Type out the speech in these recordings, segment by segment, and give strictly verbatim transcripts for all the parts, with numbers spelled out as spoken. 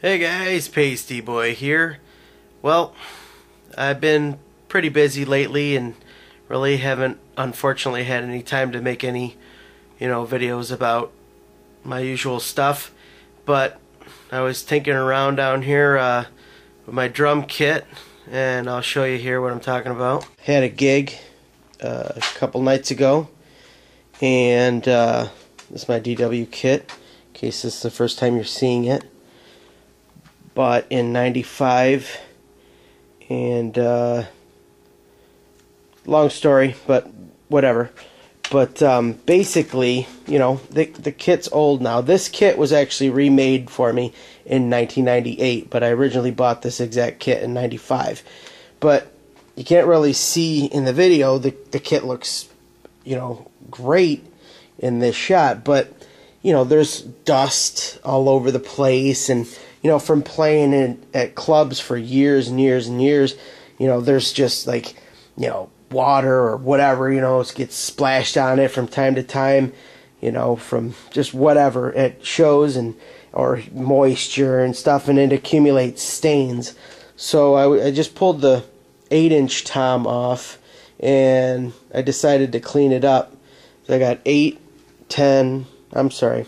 Hey guys, Paisteboy here. Well, I've been pretty busy lately and really haven't unfortunately had any time to make any, you know, videos about my usual stuff. But I was tinkering around down here uh, with my drum kit, and I'll show you here what I'm talking about. Had a gig uh, a couple nights ago, and uh, this is my D W kit, in case this is the first time you're seeing it. Bought in ninety-five, and uh, long story, but whatever. But um, basically, you know, the, the kit's old now. This kit was actually remade for me in nineteen ninety-eight, but I originally bought this exact kit in ninety-five. But you can't really see in the video, the, the kit looks, you know, great in this shot, but, you know, there's dust all over the place, and you know, from playing in, at clubs for years and years and years, you know, there's just like, you know, water or whatever, you know, it gets splashed on it from time to time, you know, from just whatever at shows, and or moisture and stuff, and it accumulates stains. So I, I just pulled the eight inch tom off, and I decided to clean it up. So I got eight, ten, I'm sorry,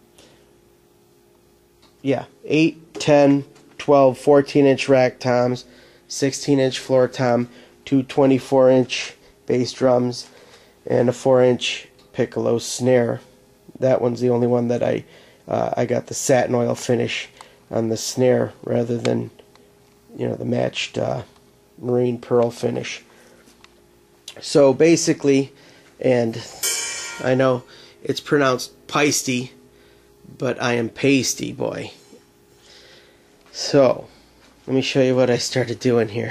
yeah, eight, ten, twelve, fourteen inch rack toms, sixteen inch floor tom, two twenty-four inch bass drums, and a four inch piccolo snare. That one's the only one that I uh, I got the satin oil finish on the snare rather than, you know, the matched uh, marine pearl finish. So basically, and I know it's pronounced Paisty, but I am Paisteboy. So, let me show you what I started doing here.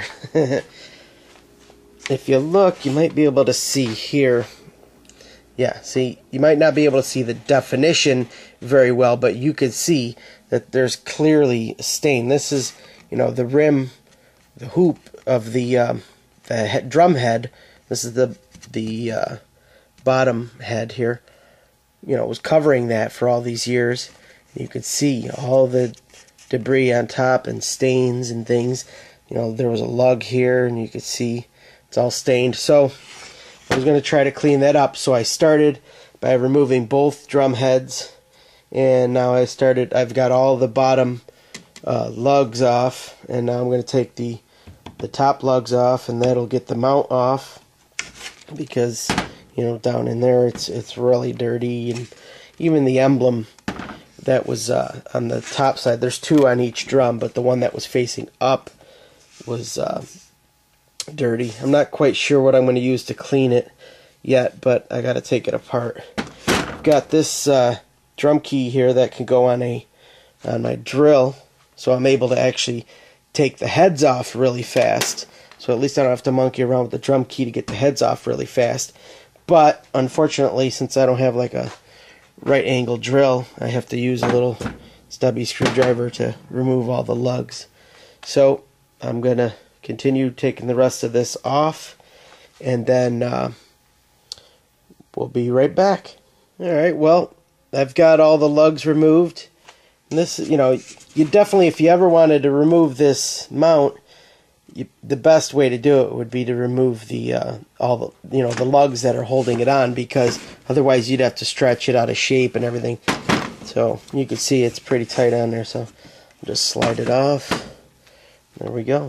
If you look, you might be able to see here. Yeah, see, you might not be able to see the definition very well, but you could see that there's clearly a stain. This is, you know, the rim, the hoop of the um, the head, drum head. This is the the uh, bottom head here. You know, it was covering that for all these years. You could see all the debris on top and stains and things. You know, there was a lug here, and you could see it's all stained. So I was going to try to clean that up. So I started by removing both drum heads, and now I started. I've got all the bottom uh, lugs off, and now I'm going to take the the top lugs off, and that'll get the mount off, because, you know, down in there it's it's really dirty, and even the emblem that was uh, on the top side, there's two on each drum, but the one that was facing up was uh, dirty. I'm not quite sure what I'm going to use to clean it yet, but I got to take it apart. I've got this uh, drum key here that can go on a on my drill, so I'm able to actually take the heads off really fast. So at least I don't have to monkey around with the drum key to get the heads off really fast. But unfortunately, since I don't have like a right angle drill, I have to use a little stubby screwdriver to remove all the lugs. So I'm going to continue taking the rest of this off, and then uh, we'll be right back. Alright, well, I've got all the lugs removed. And this, you know, you definitely, if you ever wanted to remove this mount, You, the best way to do it would be to remove the uh, all the you know the lugs that are holding it on, because otherwise you'd have to stretch it out of shape and everything. So you can see it's pretty tight on there. So I'll just slide it off. There we go.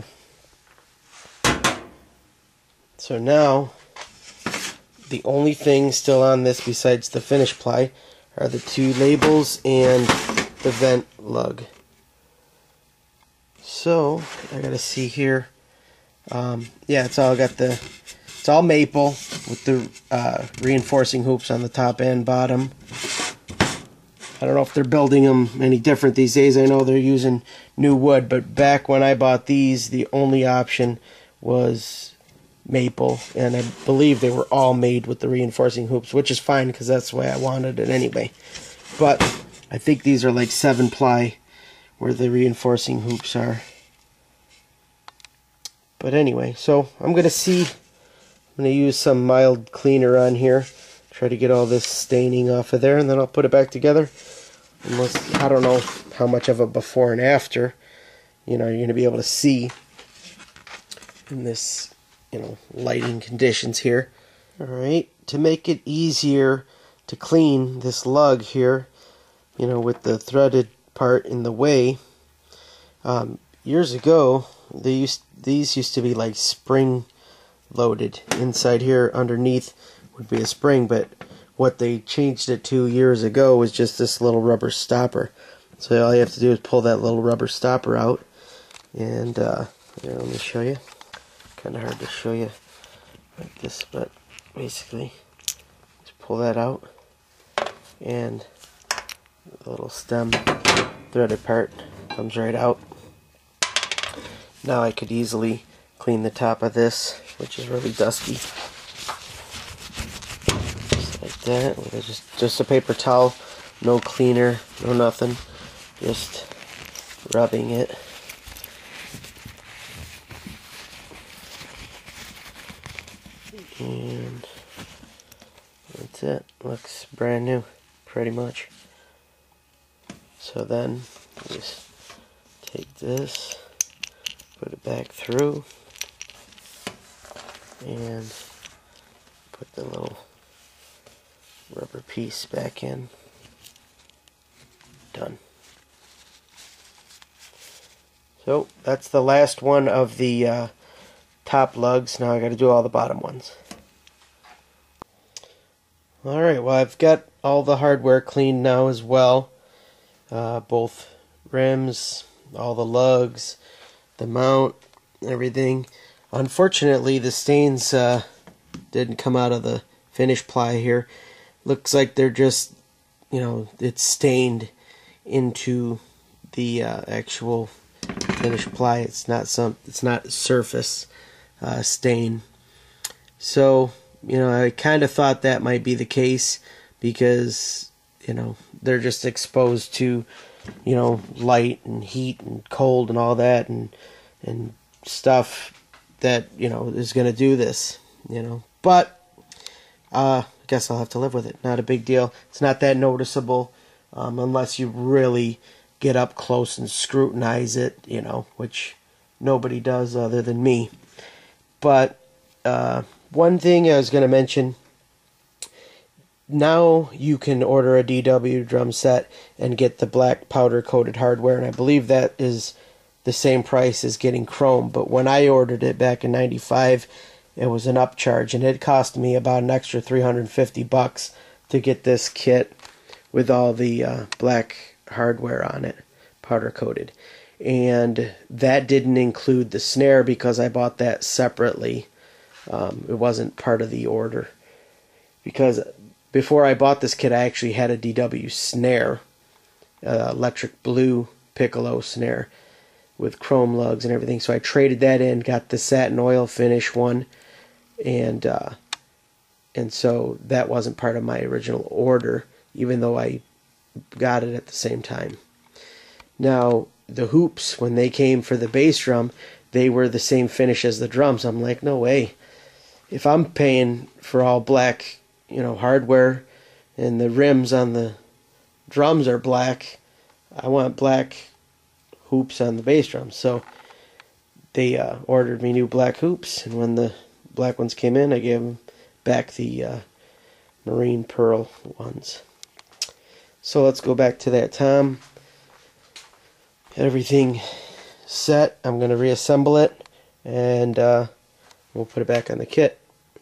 So now the only thing still on this besides the finish ply are the two labels and the vent lug. So I gotta see here. Um, yeah, it's all got the, it's all maple with the uh, reinforcing hoops on the top and bottom. I don't know if they're building them any different these days. I know they're using new wood, but back when I bought these, the only option was maple, and I believe they were all made with the reinforcing hoops, which is fine because that's the way I wanted it anyway. But I think these are like seven ply where the reinforcing hoops are. But anyway, so I'm going to see, I'm going to use some mild cleaner on here, try to get all this staining off of there, and then I'll put it back together. unless, I don't know how much of a before and after, you know, you're going to be able to see in this, you know, lighting conditions here. Alright, to make it easier to clean this lug here, you know, with the threaded part in the way, um, years ago, they used, these used to be like spring loaded. Inside here underneath would be a spring, but what they changed it to years ago was just this little rubber stopper. So all you have to do is pull that little rubber stopper out, and uh, here, let me show you. Kind of hard to show you like this, but basically just pull that out, and the little stem threaded part comes right out. Now I could easily clean the top of this, which is really dusty, just like that, with just just a paper towel, no cleaner, no nothing, just rubbing it. And that's it. Looks brand new, pretty much. So then just take this, put it back through, and put the little rubber piece back in. Done. So that's the last one of the uh, top lugs. Now I got to do all the bottom ones. Alright, well, I've got all the hardware cleaned now as well. Uh, both rims, all the lugs, the mount, everything. Unfortunately, the stains uh, didn't come out of the finish ply here. Looks like they're just, you know, it's stained into the uh, actual finish ply. It's not some, it's not surface uh, stain. So, you know, I kind of thought that might be the case because, you know, they're just exposed to, you know, light and heat and cold and all that, and and stuff that, you know, is going to do this, you know. But uh, I guess I'll have to live with it. Not a big deal. It's not that noticeable um, unless you really get up close and scrutinize it, you know, which nobody does other than me. But uh, one thing I was going to mention, now you can order a D W drum set and get the black powder coated hardware, and I believe that is the same price as getting chrome. But when I ordered it back in ninety-five, it was an upcharge, and it cost me about an extra three hundred fifty bucks to get this kit with all the uh, black hardware on it, powder coated. And that didn't include the snare because I bought that separately. Um, it wasn't part of the order, because before I bought this kit I actually had a D W snare, uh, electric blue piccolo snare with chrome lugs and everything. So I traded that in, got the satin oil finish one, and uh, and so that wasn't part of my original order, even though I got it at the same time. Now the hoops, when they came for the bass drum, they were the same finish as the drums. I'm like, no way. If I'm paying for all black, you know, hardware, and the rims on the drums are black, I want black hoops on the bass drums. So they uh, ordered me new black hoops, and when the black ones came in, I gave them back the uh, marine pearl ones. So let's go back to that tom. Everything set. I'm going to reassemble it, and uh, we'll put it back on the kit.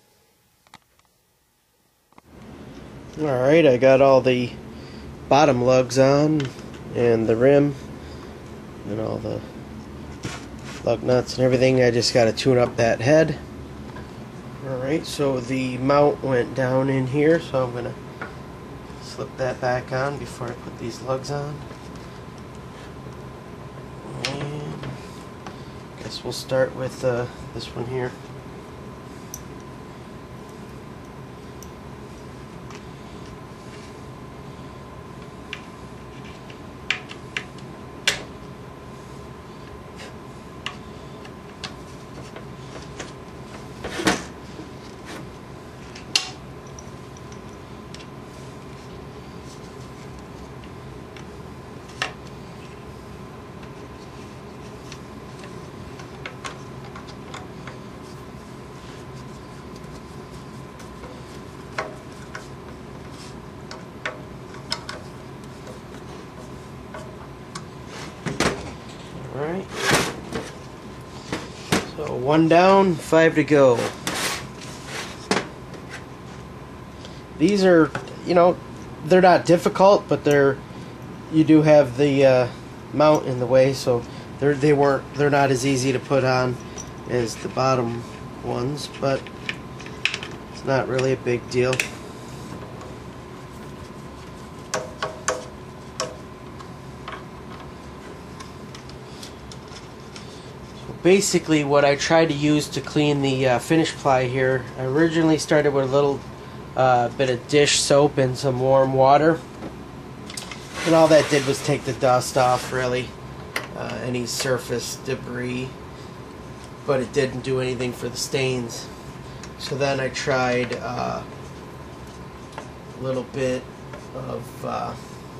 Alright, I got all the bottom lugs on, and the rim, and all the lug nuts and everything. I just got to tune up that head. Alright, so the mount went down in here, so I'm going to slip that back on before I put these lugs on. And I guess we'll start with uh, this one here. one down, five to go. These are, you know, they're not difficult, but they're, you do have the uh, mount in the way, so they're they weren't they're not as easy to put on as the bottom ones, but it's not really a big deal. Basically, what I tried to use to clean the uh, finish ply here, I originally started with a little uh, bit of dish soap and some warm water, and all that did was take the dust off, really, uh, any surface debris, but it didn't do anything for the stains. So then I tried uh, a little bit of, uh,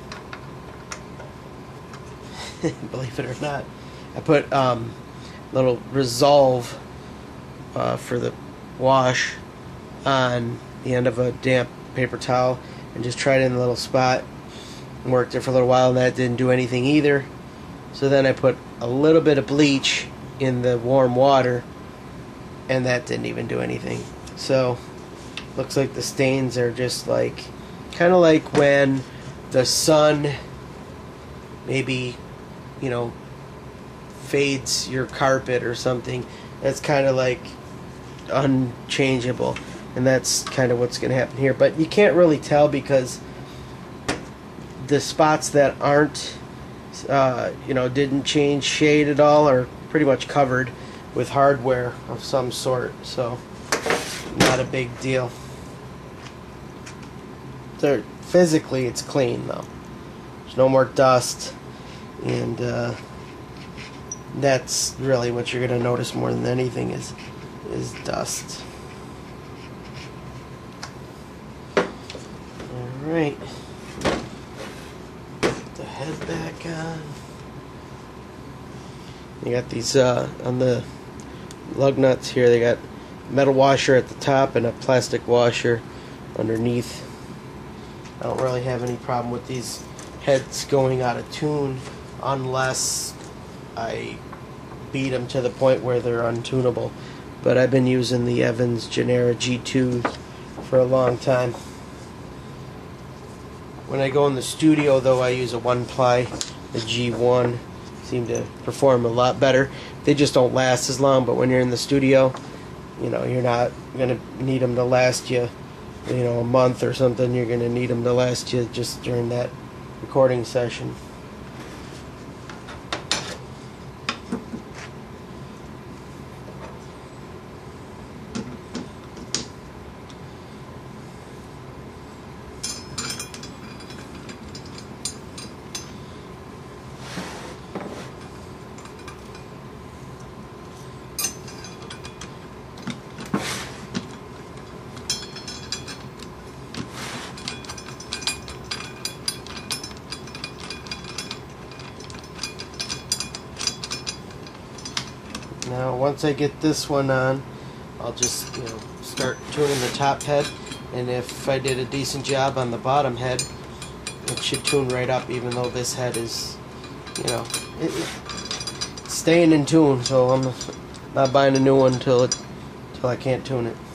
believe it or not, I put um, little resolve uh, for the wash on the end of a damp paper towel and just tried it in a little spot and worked it for a little while, and that didn't do anything either. So then I put a little bit of bleach in the warm water, and that didn't even do anything. So looks like the stains are just like kind of like when the sun maybe, you know, fades your carpet or something. That's kind of like unchangeable, and that's kind of what's going to happen here. But you can't really tell because the spots that aren't uh, you know, didn't change shade at all are pretty much covered with hardware of some sort, so not a big deal. So physically it's clean though. There's no more dust, and uh, that's really what you're going to notice more than anything is is dust. Alright. Put the head back on. You got these uh, on the lug nuts here, they got metal washer at the top and a plastic washer underneath. I don't really have any problem with these heads going out of tune unless I beat them to the point where they're untunable. But I've been using the Evans Genera G two for a long time. When I go in the studio though, I use a one ply, the G one. Seem to perform a lot better. They just don't last as long, but when you're in the studio, you know, you're not going to need them to last you, you know, a month or something. You're going to need them to last you just during that recording session. Now once I get this one on, I'll just, you know, start tuning the top head, and if I did a decent job on the bottom head, it should tune right up, even though this head is, you know, it, it's staying in tune, so I'm not buying a new one until it, until I can't tune it.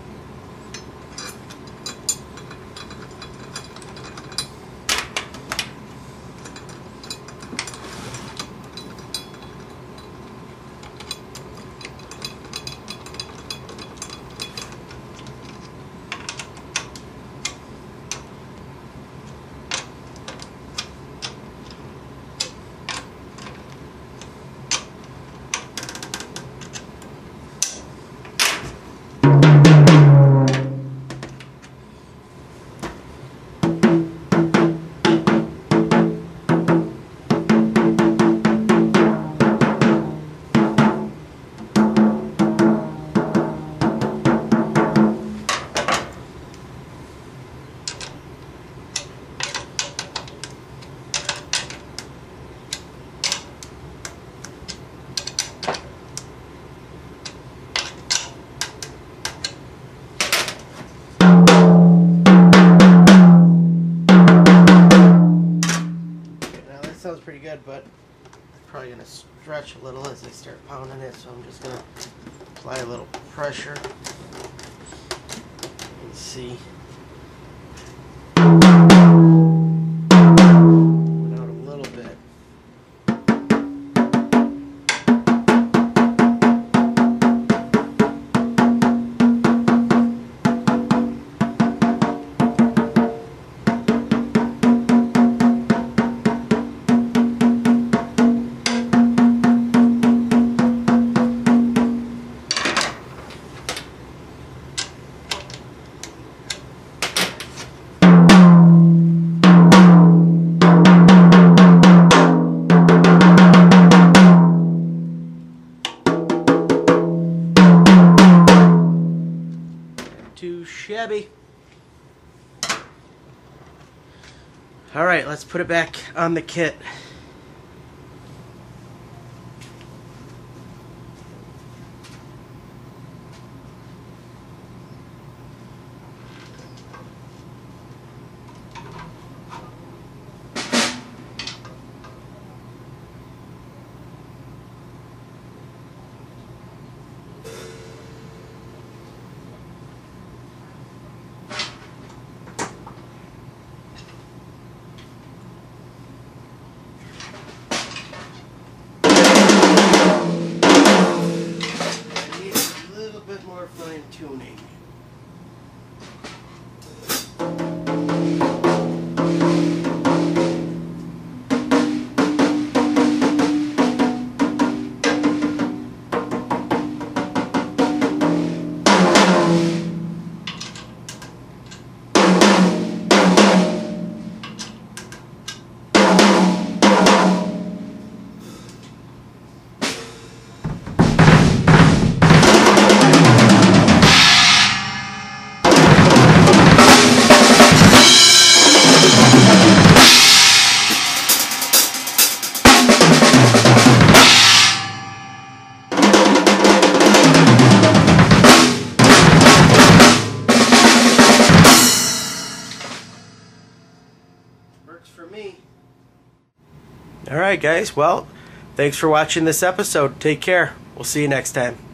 Sounds pretty good, but it's probably going to stretch a little as I start pounding it, so I'm just going to apply a little pressure and see. Went out a little bit. Too shabby. All right, let's put it back on the kit. Fine tuning. Works for me. Alright guys, well, thanks for watching this episode. Take care. We'll see you next time.